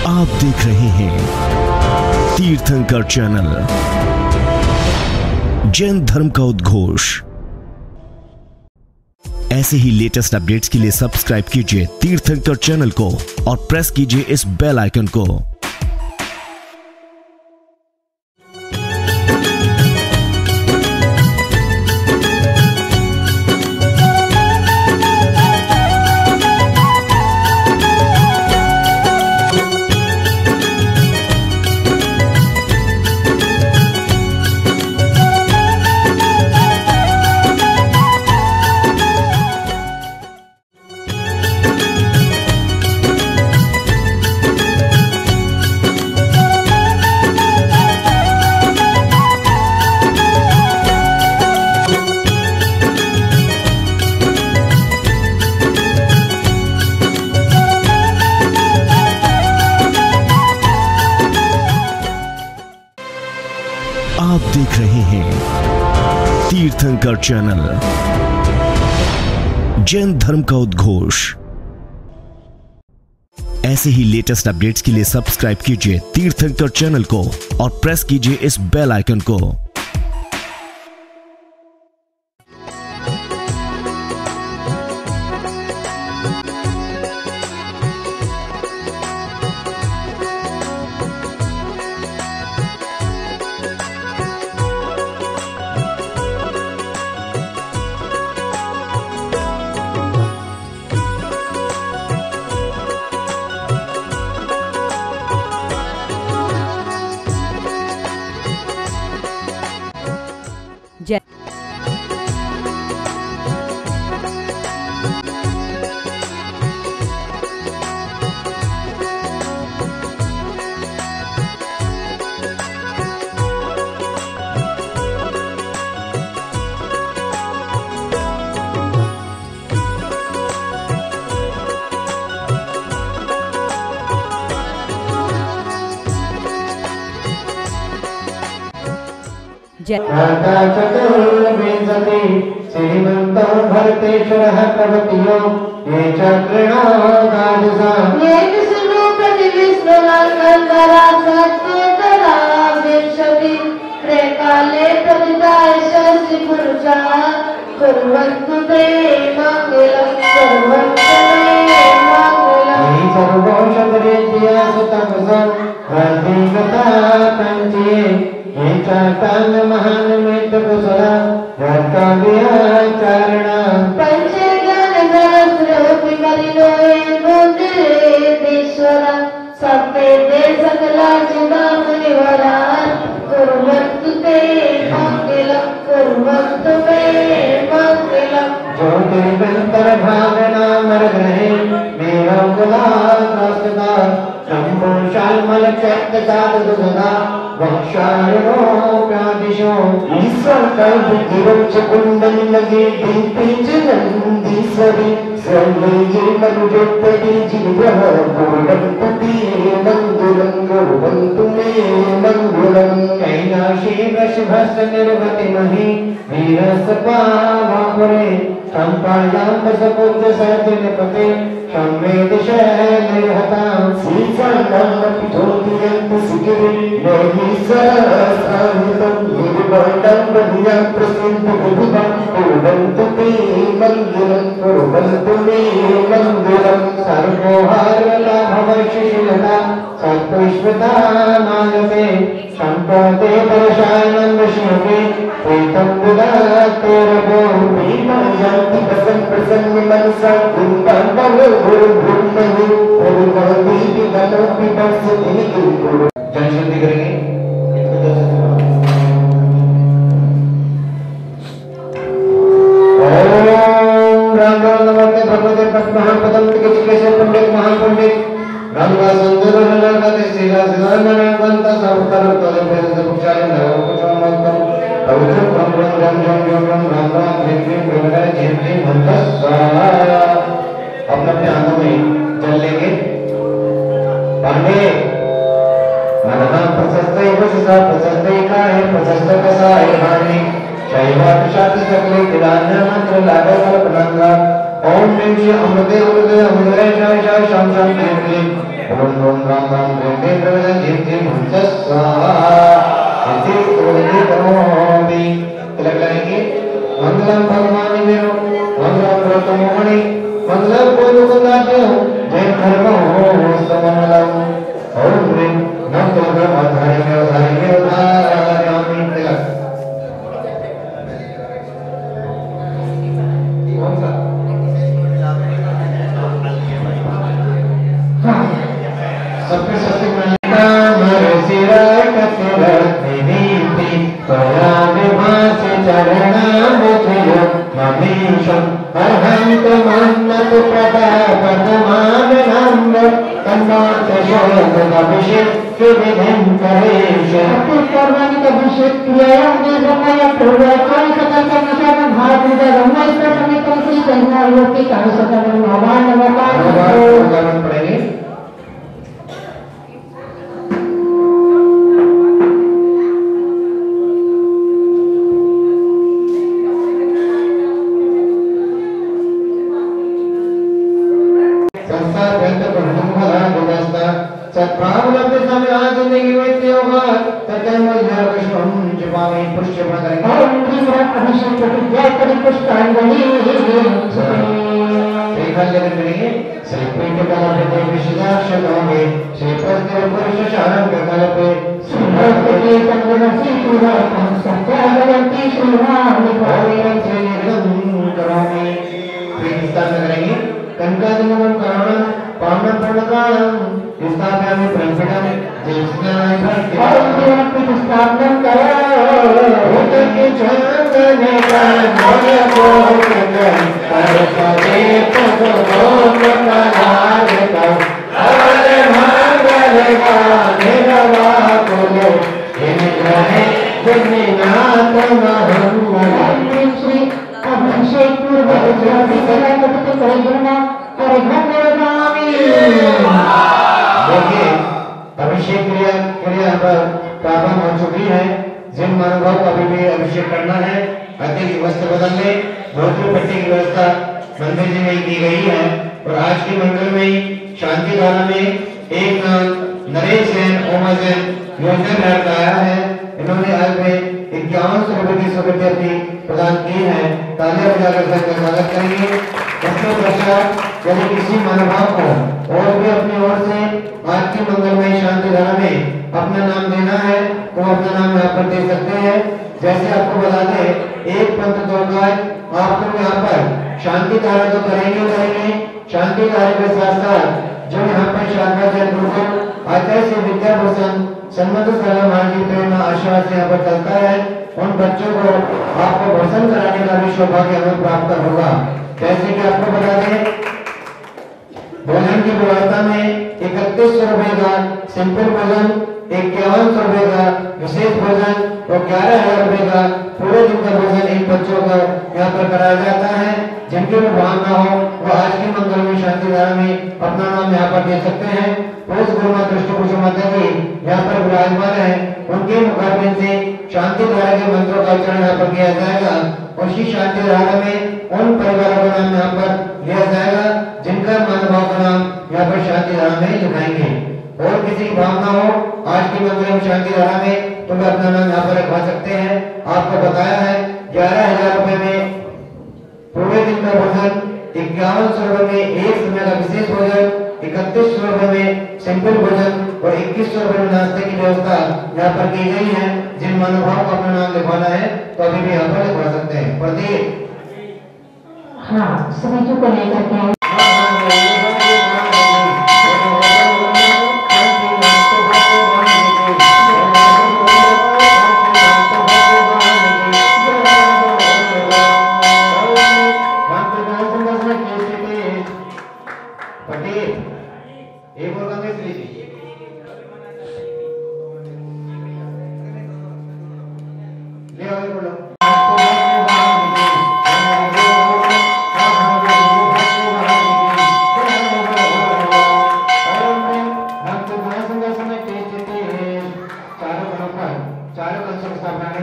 आप देख रहे हैं तीर्थंकर चैनल, जैन धर्म का उद्घोष। ऐसे ही लेटेस्ट अपडेट्स के लिए सब्सक्राइब कीजिए तीर्थंकर चैनल को और प्रेस कीजिए इस बेल आइकन को। आप देख रहे हैं तीर्थंकर चैनल, जैन धर्म का उद्घोष। ऐसे ही लेटेस्ट अपडेट्स के लिए सब्सक्राइब कीजिए तीर्थंकर चैनल को और प्रेस कीजिए इस बेल आइकन को। चतुर्विंशति श्रीमन्तो भरतेश्वरः प्रभृतियो ये चक्रणोदादुषा ये विष्णु प्रतिविश्वनाथंकरा सत्तोतरा विंशति त्रेकाले प्रतिदाय षष्टि पुरुषः कुर्वन्तु ते मङ्गलं कुर्वन्तु ते मङ्गलम्। ये सर्वौषधरेभ्यः सुतपसं प्रतिगता पञ्चे ये चातान महानमित कुशला वर्तव्याचरणा पंचज्ञान सहस्रोऽपि कलिलो ये मुद्रेश्वरा सप्ते ते सकला चिन्तामणिवरा कुर्वन्तु ते मङ्गलं कुर्वन्तु ते मङ्गलम्। ज्योतिर्भयंकर भावना मरग्रहे मेघकुलाकाशदा शम्भुशाल्मल चैत्य साधु सदा वक्षारोप्यादिशो ईश्वर कल्पगिरोच कुंडली लगे दीपिच नंदीश्वरी सर्वे मनुजोत्तरी जीवः कुर्वन्तु मंगलं कुर्वन्तु मे मंगलं। कैलाशे वृषभस्य निर्वतिमहि वीरसपावापुरे सम्पायां दशपुत्र सर्जनपते संवेदशैलहतां श्रीचरणमपि ज्योतिरन्ति शिखिरे नैमिषास्थानितं निर्वाणं बलियां प्रसिद्धं विभुवं कुर्वन्तु ते मङ्गलं कुर्वन्तु मे मङ्गलं। सर्वोहारलाभवैशिष्यता सत्पुष्पता मानसे सम्पदे दर्शनं विष्णुवे प्रीतं बुधाते रवो प्रीतं जन्ति प्रसन्न मनसा कुम्भं जन शुद्धि करेंगे। ओम राम राम नमस्ते भगवते महापदम चिकित्सा पंडित महापंडित गंगा सुंदर नरकते श्रीला श्रीरामन बंत सवतर तले भेद पुचारे नव कुचमकम पवित्र ब्रह्म जम जम जम राम राम भेद प्रगटा जेते मंत्र अपने अपने हाथों में जल लेंगे। पांडे मनः प्रशस्ते वससा प्रशस्ते काहे प्रशस्त कसाय हानि शैवात शाति सकले किरान्य मंत्र लाभ कल्पनांगा ओम ह्रीं श्री अमृते अमृते अमृते शाय शाय शाम शाम ह्रीं ह्रीं ओम ओम राम राम ह्रीं ह्रीं ह्रीं ह्रीं ह्रीं ह्रीं स्वाहा इति ऊर्ध्वे करोमि। तिलक लगाएंगे। मंगलम भगवान मेरो मंगलम ब्रह्मणि मंगलम गोलोकनाथो जय धर्म हो समंगलम। ओम ह्रीं नम दुर्गा धारिणे धारिणे धारयामि। तिलक सबके सत्य मनिका मर सिराय कतिरत्नीति पराग भास चरणाम तुयो ममीशम अहंत मन्नत पदमान नम्र तन्नाथ शोक अभिषेक के विधिं करेश। अति कर्माणि अभिषेक क्रिया में समय प्रवचन सकल संसार भाव ब्रह्म ईश्वर समेत श्री कहना लोक के कार्य सकल भगवान नमः पढ़ेंगे।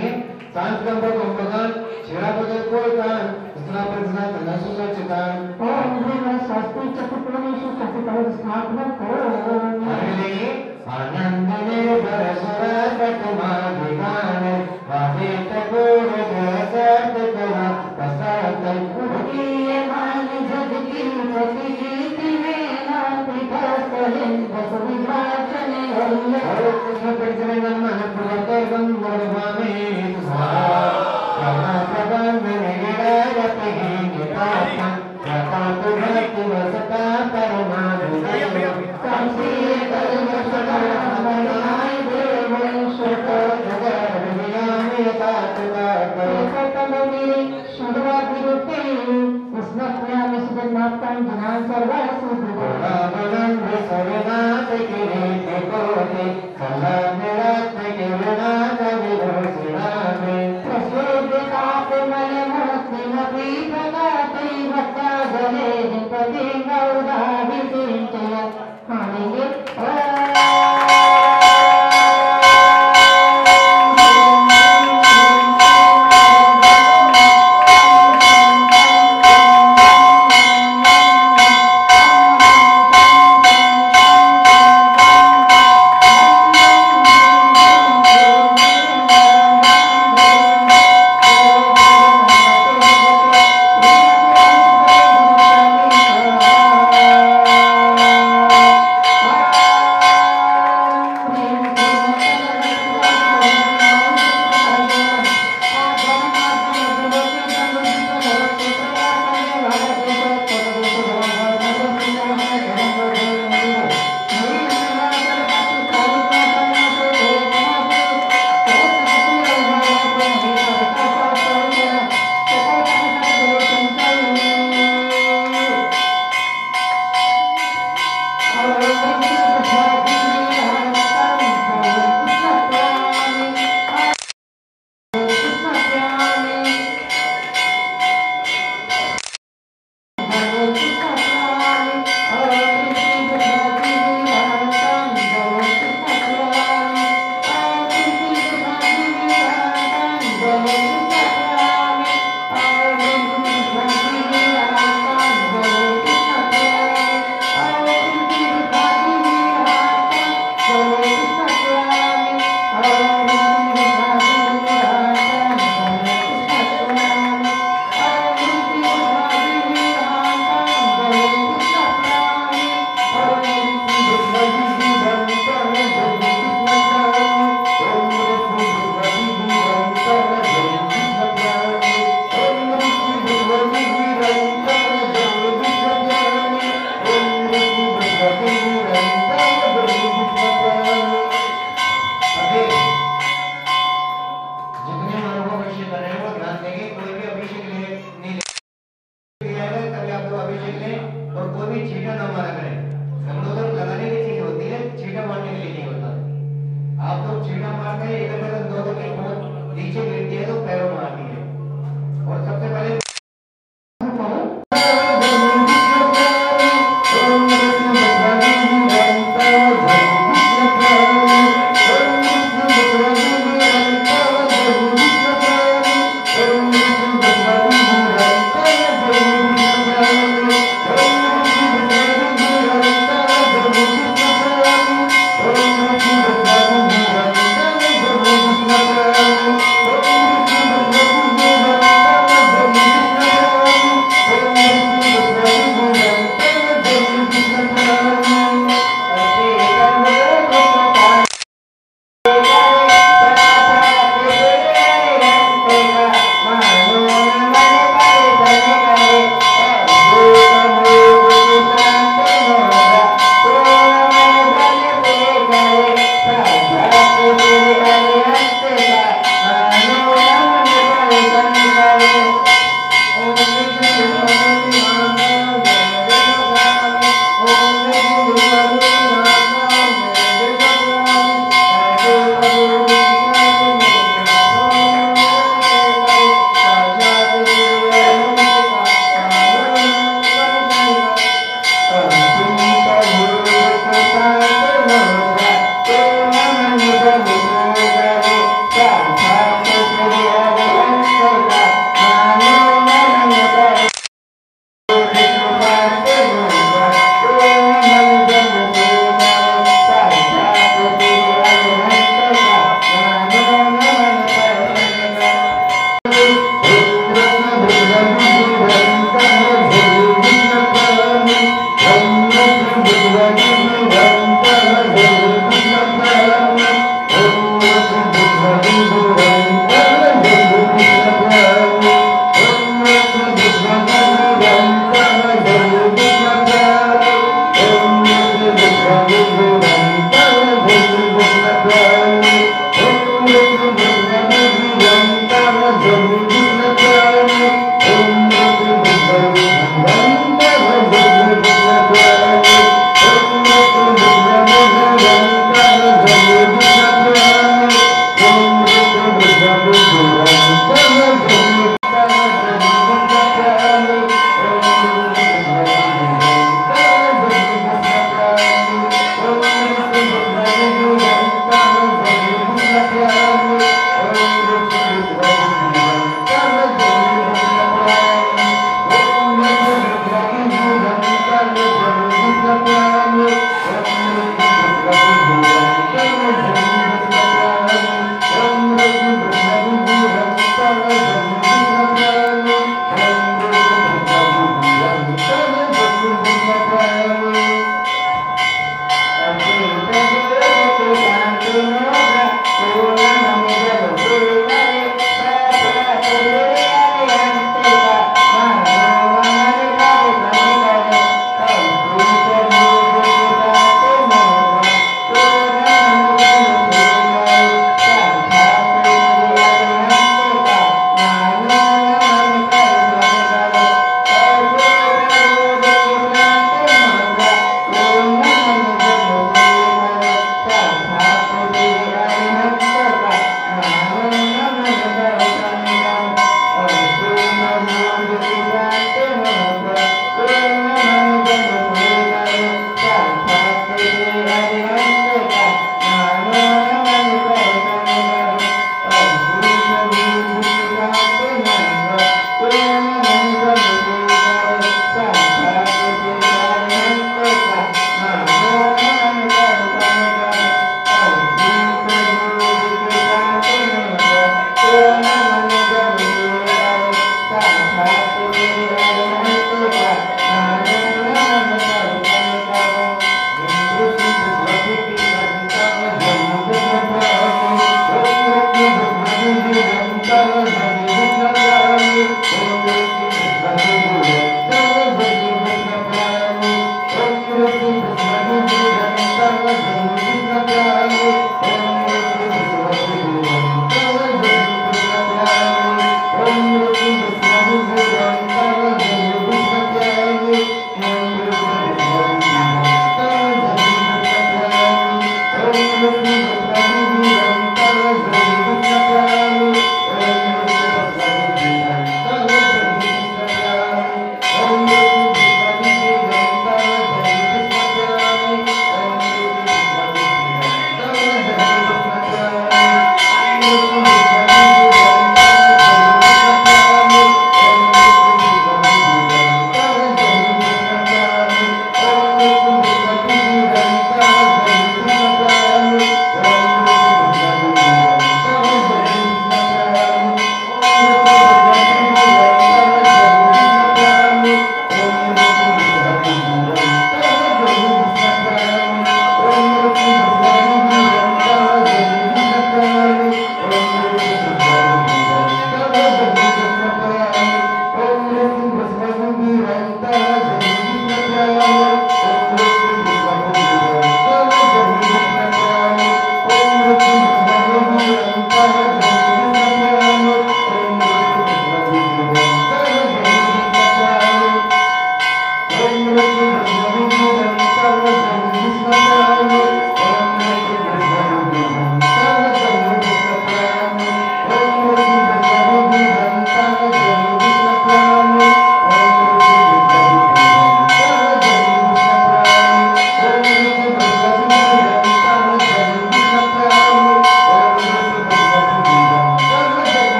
Om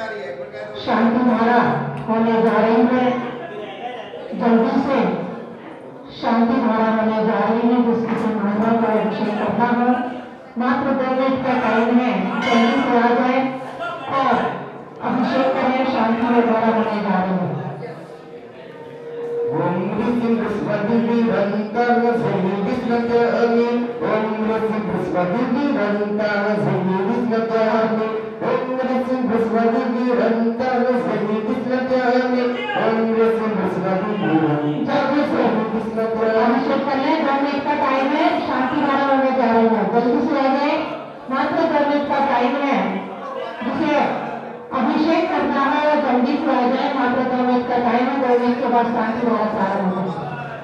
शांति धारा होने जा रही है। जल्दी से शांति धारा होने जा रही है, जिसकी से महिला का अभिषेक करना हो। मात्र 2 मिनट का टाइम है, जल्दी से आ जाए और अभिषेक करें। शांति धारा होने जा रही है। ओम ह्रीं बृहस्पतिर्निरन्तर विष्णुते ओम ह्रीं बृहस्पतिर्निरन्तर विष्णुते ओम ह्रीं बृहस्पतिर्निरन्तर विष्णुते ओम ह्रीं बृहस्पतिर्निरन्तर अभिषेक करने 2 मिनट का टाइम है। शांति धारा होने जा रही है, जल्दी से आ जाए। मात्र 2 मिनट का टाइम है, जिसे अभिषेक करना है, जल्दी से आ जाए। मात्र 2 मिनट का टाइम है। 2 मिनट के बाद शांति धारा प्रारंभ होगा।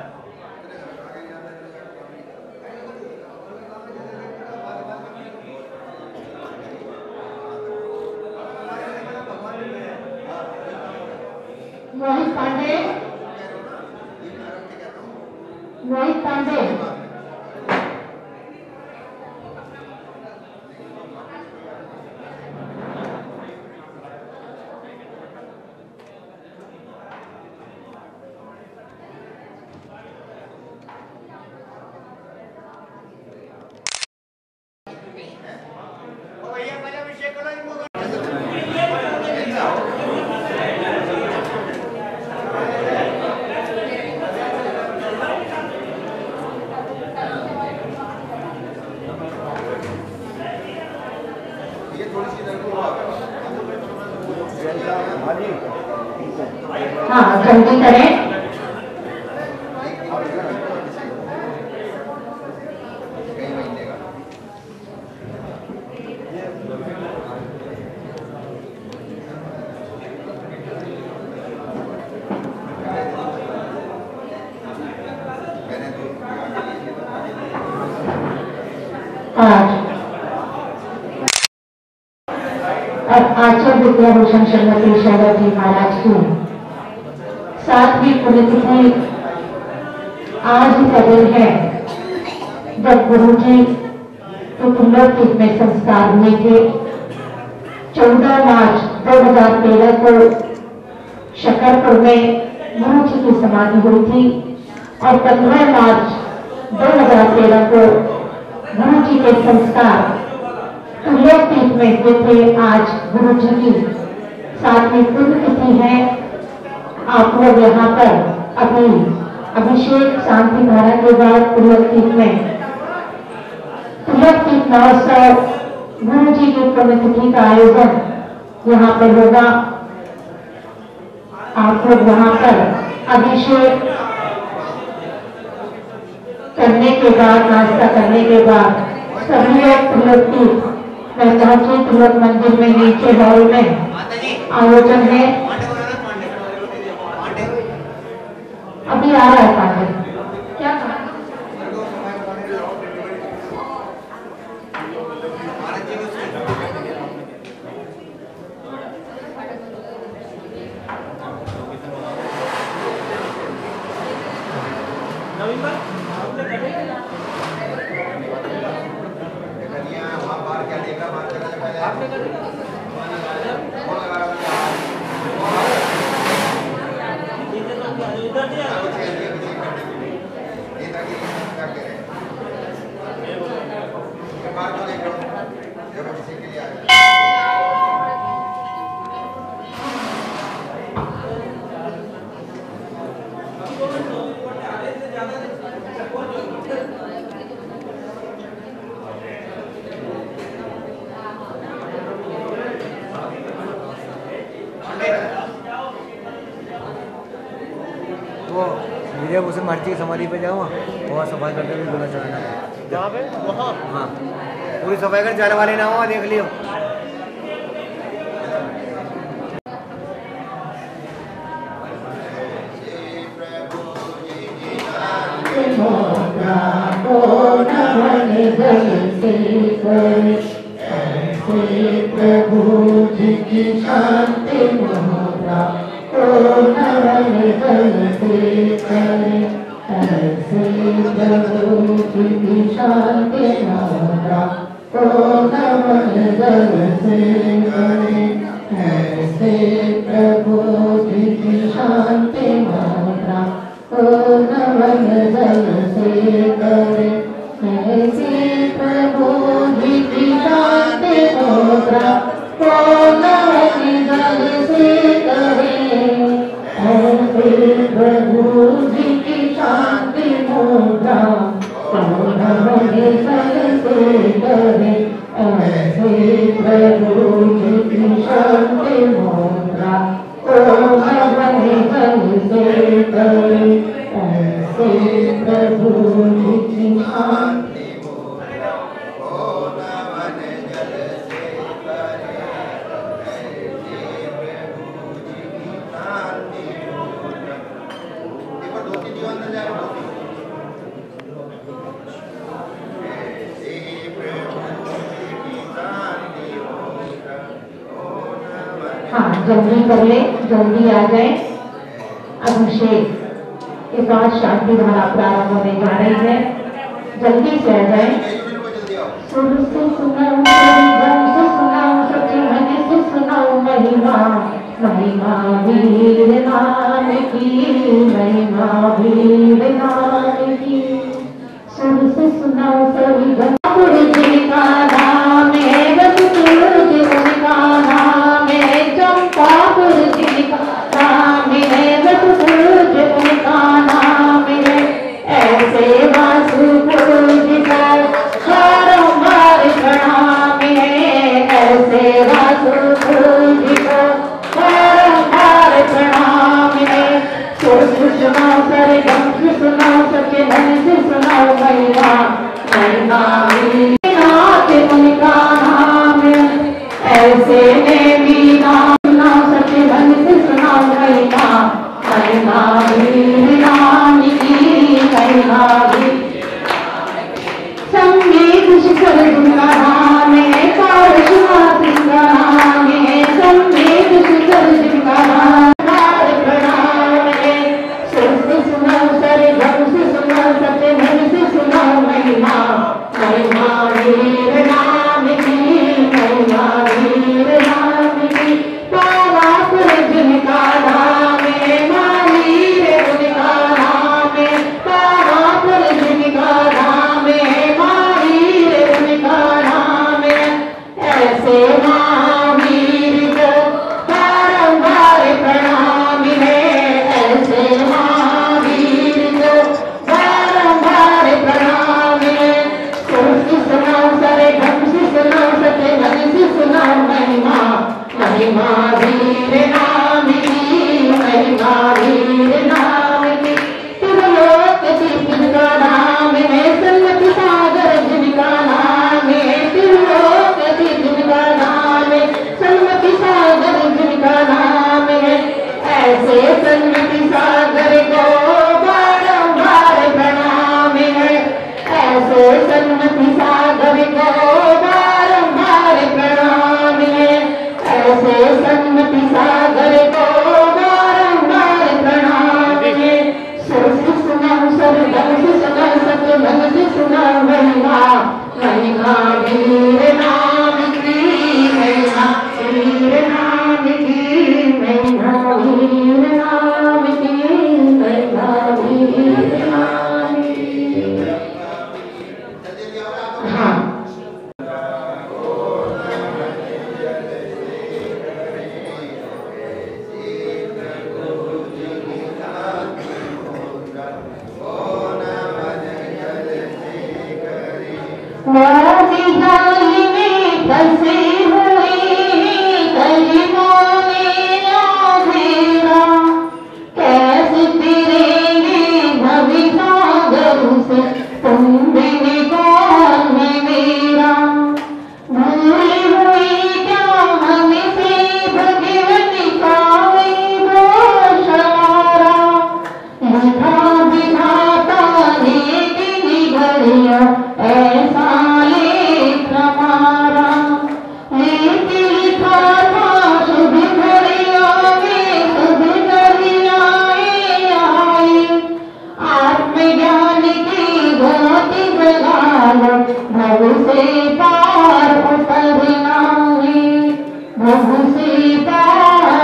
मोहित पांडे, मोहित पांडे, हाँ जल्दी करें। आचार्य विद्याभूषण श्रीमती शैला जी महाराज की 7वीं पुण्यतिथि आज का दिन है, जब गुरु जी पुण्यतिथि में संस्कार हुए थे। 14 मार्च 2013 को शकरपुर में गुरु जी की समाधि हुई थी और 15 मार्च 2013 को गुरु जी के संस्कार तुल्यपीठ में हुए थे। आज गुरु जी की 7वीं पुण्यतिथि है। आप लोग यहाँ पर अपनी अभिषेक शांति धारा के बाद तुल्यपीठ में तुल्यपीठ महोत्सव गुरु जी की पुण्यतिथि का आयोजन यहाँ पर होगा। आप लोग यहाँ पर अभिषेक करने के बाद, नाश्ता करने के बाद सभी लोग तुल्यपीठ में पहुंचे। तुलक मंदिर में नीचे हॉल में आयोजन है। अभी आ रहा है पांडे, क्या कहा? विजयभूषण महर्षि की समाधि पे जाऊँ वहाँ सफाई करते हुए बोला चलना जहाँ पे वहाँ। हाँ पूरी सफाई कर जाने वाले ना हो, देख लियो। प्रभु जी की शांति मोहरा को नवन जलते करे, ऐसे प्रभु जी की शांति मोहरा को नवन जलते करे, ऐसे ऐसे प्रभु जी की शांति मुद्रा पूर्णवन जल से करे, ऐसे प्रभु जी की शांति मुद्रा पूर्णवन जल से करे, ऐसे प्रभु जी की शांति मुद्रा पूर्णवन जल से करे, ऐसे प्रभु जी की शांति मुद्रा पूर्णवन जल से करे, ऐसे प्रभु जी की शांति मुद्रा पूर्णवन जल से करे, ऐसे प्रभु जी की शांति मुद्रा। एक बार 2-3 जीवन अंदर जाएगा। हाँ, जल्दी कर ले, जल्दी आ जाए। अभिषेक के बाद शांति धारा प्रारंभ होने जा रही है, जल्दी से आ जाए। सुर से सुनाओ, गम से सुनाओ, सच्चे मन से सुनाओ महिमा, महिमा वीर नाम की, महिमा वीर नाम की। सुर से सुनाओ सभी गम जिनका नाम है, बस सूरज उनका नाम है, चंपापुर जिनका नाम है, बस सूरज उनका नाम है, ऐसे वासुपुर जिनका बारंबार प्रणाम है, ऐसे वासुपुर जिनका बारंबार प्रणाम है। सुर से सुनाओ सरे गम से सुनाओ, सच्चे मन से सुनाओ महिमा, महिमा नाथ उनका नाम है, ऐसे में भी नाम सुनाओ, सच्चे मन से सुनाओ महिमा, महिमा वीर नाम की, महिमा संगीत शिखर जिनका नाम है, पारशुमा सिंह का नाम है, संगीत शिखर जिनका नाम प्रणाम है। सुर से सुनाओ सरे गम से सुनाओ, सच्चे मन से सुनाओ महिमा, महिमा वीर नाम की, महिमा वीर नाम की। पावापुर जिनका नाम है, महावीर उनका नाम है, पावापुर जिनका नाम है, महावीर उनका नाम है, ऐसे महावीर को बारंबार प्रणाम है, ऐसे महावीर को बारंबार प्रणाम है। सुर से सुनाओ सरे गम से सुनाओ, सच्चे मन से सुनाओ महिमा, महिमा वीर नाम की, महिमा वीर नाम की। त्रिलोक जिनका नाम है, सन्मति सागर जिनका नाम है, त्रिलोक जिनका नाम है, सन्मति सागर जिनका नाम है, ऐसे सन्मति सागर को बारंबार प्रणाम है, ऐसे सन्मति सागर को बारंबार प्रणाम है, ऐसे सन्मति सागर को बारंबार प्रणाम है। सुर से सुनाओ सर गम से सुनाओ, सच्चे मन से सुनाओ महिमा, महिमा वीर नाम की, महिमा वीर नाम की, महिमा वीर नाम की, महिमा वीर नाम की। हाँ, मोदी में फंसी हुई कलिमों में आधेरा, कैसे फिरेंगे भविसागर से, तुम बिन कौन है मेरा। भूली हुई क्या हमसे भगवन का दोषारा, लिखा विधाता ने किन घड़ियों ऐसा लेख हमारा, लेके लिखा था शुभ घड़ियों में शुभ घड़ियाएं आई, आत्मज्ञान की ज्योति जगा लो, भव से पार उतरना है, भव से पार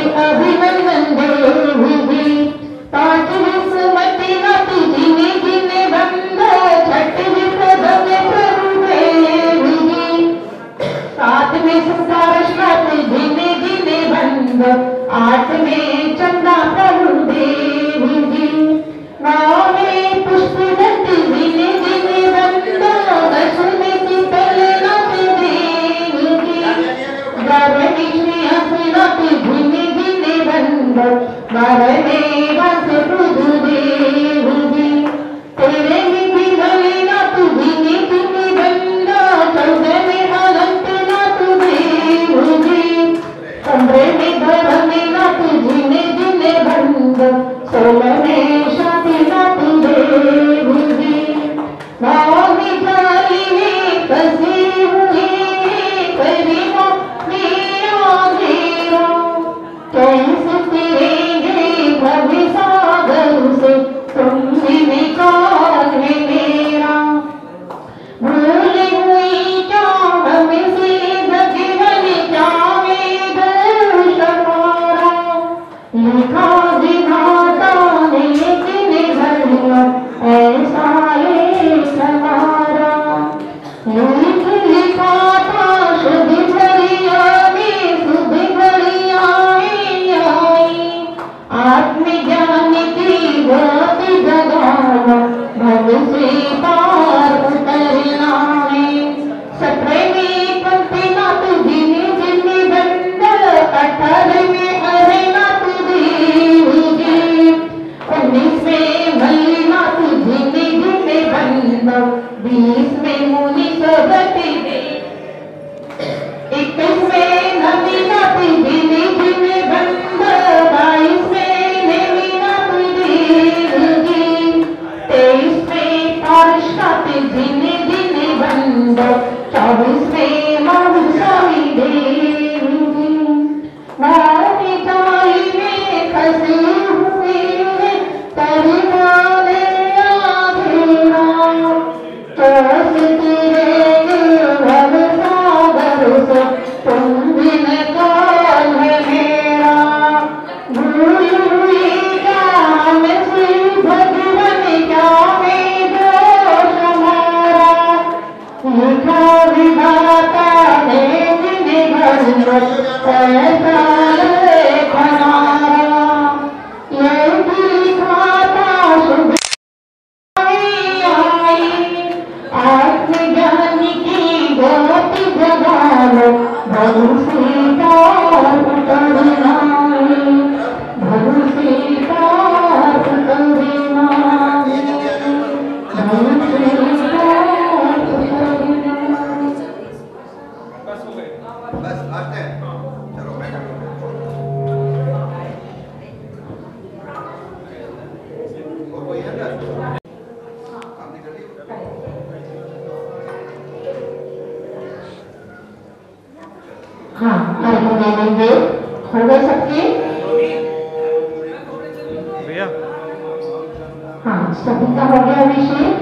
अभिनंदन देवी पांच विस्मति नति जिने जिने बंद छठ विप्रदम प्रभु देवी सात में संसार श्राप जिने जिने बंद आठ में चंदा प्रभु देवी नौ में पुष्प दत्त जिने जिने बंद दस में शीतल नत देवी ग्यारह में श्री हंसनाथ जिने जिने बंद बारह में बंस प्रभु देवी तेरे में पिघले नाथ जिने जिने बंद चौदह में अनंत नाथ देवी पंद्रह में धर्म नाथ जिने जिने बंद सोलह में शांति नाथ देवी भाव में जाली में फंसी हुई परिमो मेरा घेरा कैसे तेरे भव्य सागर से तुम भी निकाल है मेरा भूल हुई क्या हमसे भगवान क्या वेद हमारा लिखा विधाता ने किने भरिया ऐसा लेख हमारा लिखा था शुद्ध भरिया में शुद्ध भरिया में आई आत्मज्ञान की गति जगाना भव से पार उतरना है सत्रह में पंक्ति नाथ जिने जिने बंद अठारह में अरे नाथ देवी 19 में मल्ली नाथ जिने जिने बंद 20 में मुनि सगति 21 में नदी नाथ जिने जिने बंद 22 में नेमी नाथ देवी 23 में पारस नाथ जिने जिने बंद 24 में महासावी देवी वाणी जाई में फंसी हुई परिमाने आधेरा चौस तेरे भव सागर से तुम भी निकाल है मेरा भूल हुई क्या मैं श्री भगवान क्या वेद हमारा लिखा विधाता ने जिने घर ऐसा लेख हमारा ये लिखाता शुभ आई आत्मज्ञान की गति जगालो भव से पार उतरना भव से पार उतरना भव से पार उतरना बस आते हैं चलो बैठो और कोई है ना आपने कर लिया हाँ अर्घ देंगे हो गए सबके भैया हाँ सभी का हो गया अभिषेक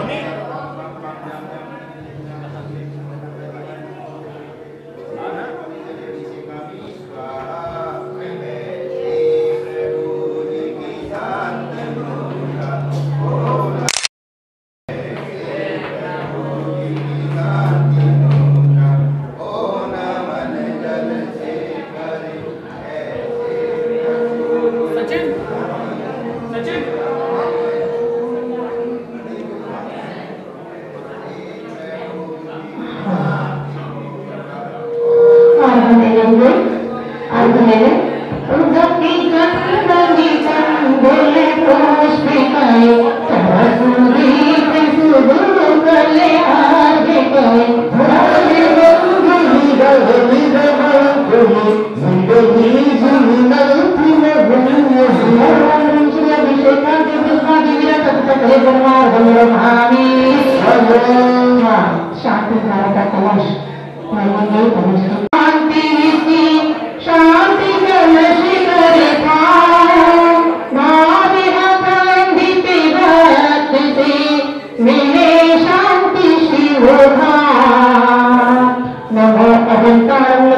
शांति धारा का कलश शांति कलश करे मिले शांति शिव नमो अहंकार नमो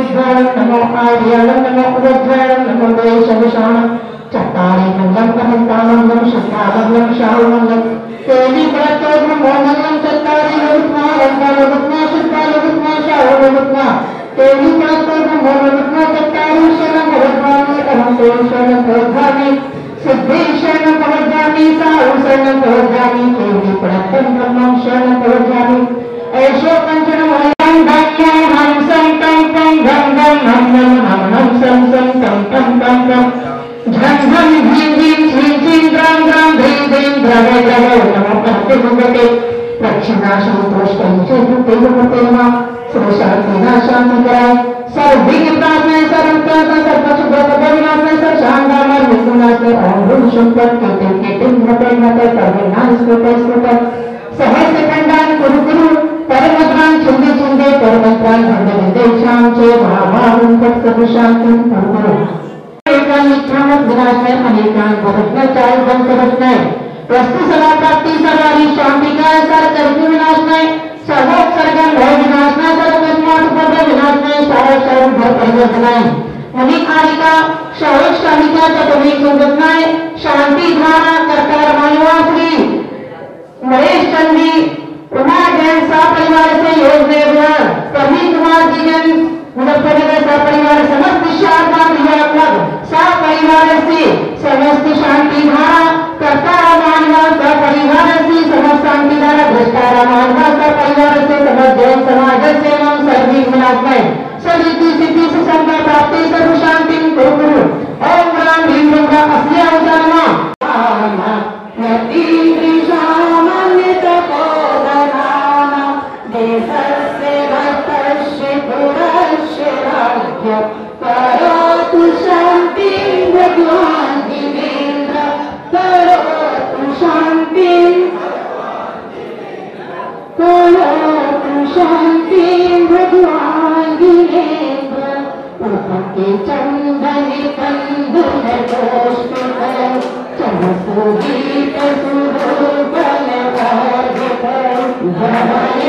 विद्वान् नमो आर्याणं नमो उद्वैणं नमो देशविशाणं चत्तारि मङ्गलं कमन्तामङ्गलं शतामङ्गलं शाहुमङ्गलं तेली ब्रह्मोमङ्गलं चत्तारि लघुत्मा रङ्गलघुत्मा शतालघुत्मा शाहुलघुत्मा तेली ब्रह्मोमङ्गलं चत्तारि शरणं भगवानि अहं ते शरणं भगवानि सिद्धि शरणं भगवानि साहु शरणं भगवानि तेली ब्रह्मं शरणं भगवानि ऐशो पंचन हम सं तम तम धम धम हम सं सं तम तम तम तम झम झम झीं झीं छीं छीं द्रम द्रम धीं धीं द्रवे द्रवे नमो भक्ति भगवते रक्षणाशं तोष्टं च दुते भगवते नमः सर्वशांति नाशांति कराय सर्व विघ्न प्रार्थना सर्व प्रार्थना सर्व शुभ विनाश सर्व शांति निर्गुणास ओम ह्रीं शंकर केते केते नते नते परमेनास स्कोटे सहस्र खंडान कुरु कुरु परमद्रान छुंदे छुंदे परमद्रान भंडे भंडे शाम चे भावारुण तत् सदशांति कुरु एकान निष्ठामत विनाशय अनेकान भरतन चाय बन करतनय वस्तु सदा प्राप्ति सर्वारी शांति का सर कर्म विनाशनय सर्वोप सर्गम भय विनाशनय सर्वकस्मात् उपद्रव विनाशनय शारद शरण भय परिवर्तनय मुनि आरिका शारद शालिका चतुर्वी सुगतनय शांति धारा कर्ता मानवाश्री महेश चंदी उमा जैन परिवार से योग देवधर प्रवीण कुमार जी जन मुजफ्फरनगर परिवार समस्त शारदा प्रिया क्लब परिवार से समस्त शांति धारा कर्ता मानवा परिवार से समस्त शांति धारा भ्रष्टारा मानवा परिवार से समस्त जैन समाज से एवं सर्वी विनाशमय सर्वृद्धि सिद्धि सुसंगा प्राप्ति सर्व शांति कुरु ओम राम भीम ब्रह्मा अस्या उदानमा करोतु शांति भगवान जिनेन्द्र करोतु शांति भगवान जिनेन्द्र उनके चंदन कंदन दोष चमसूगीत सुरूपन भवानी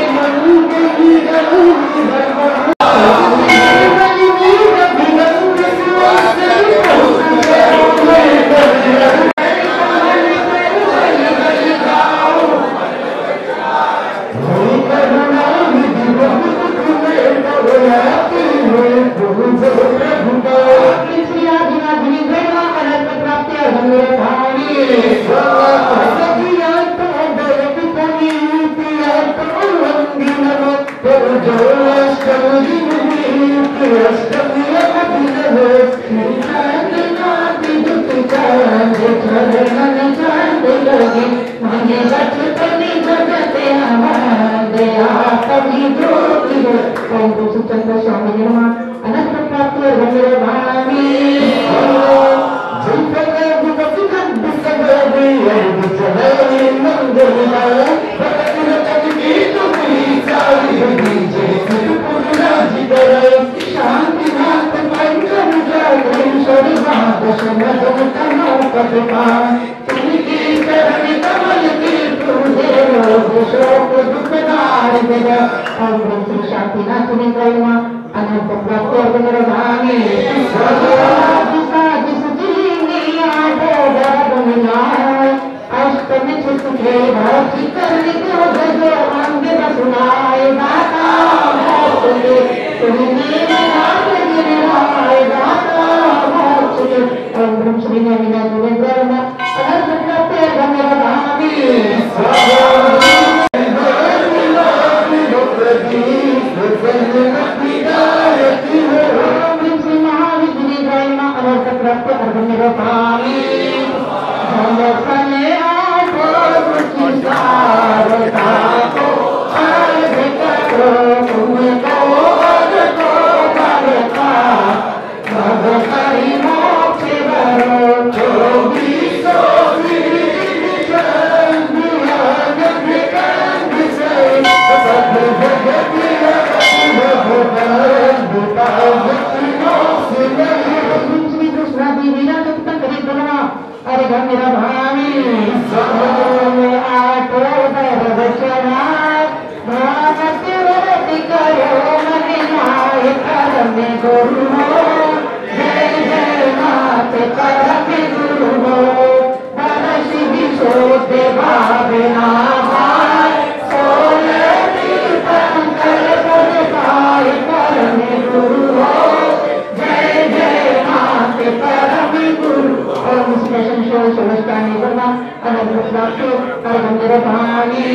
आके अरविंद पानी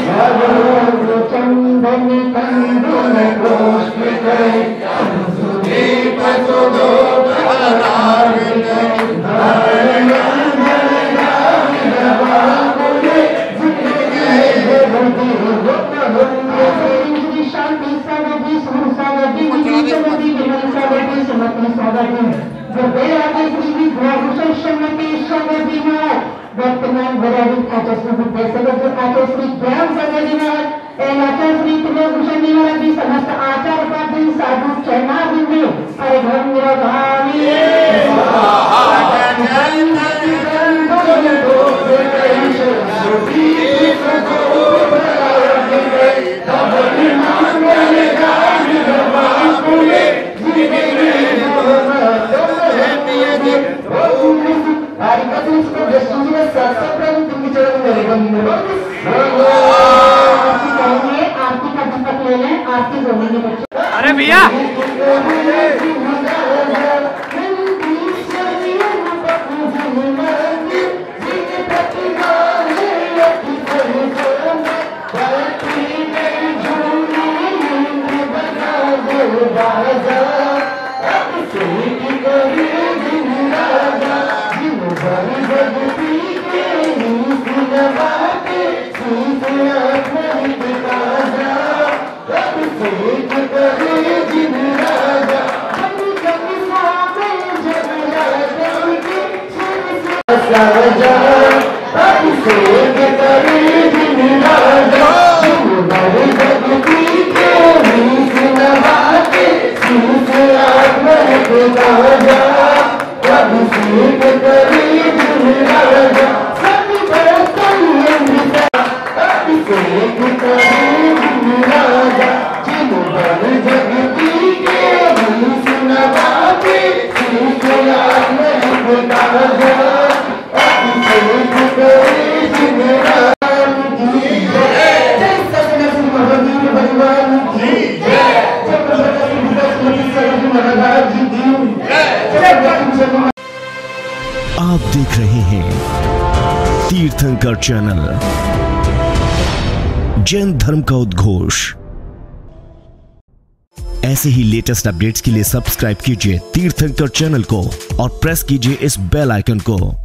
चंदन कंदन पुष्प करे सुदीप सुदो शांति सागरी सुसागरी सागरी समर्पण सागरी वर्तमान वराधिक आचार्य विद्यासागर आचार्य ज्ञान सागर एवं आचार्य त्रिभूषण निवारक समस्त आचार्य उपाधि साधु चरणारिंदे अरे घर मेरा भावी आरती का दीपक ले लें, आरती बोलेंगे बच्चे। अरे भैया आप देख रहे हैं तीर्थंकर चैनल, जैन धर्म का उद्घोष। ऐसे ही लेटेस्ट अपडेट्स के लिए सब्सक्राइब कीजिए तीर्थंकर चैनल को और प्रेस कीजिए इस बेल आइकन को।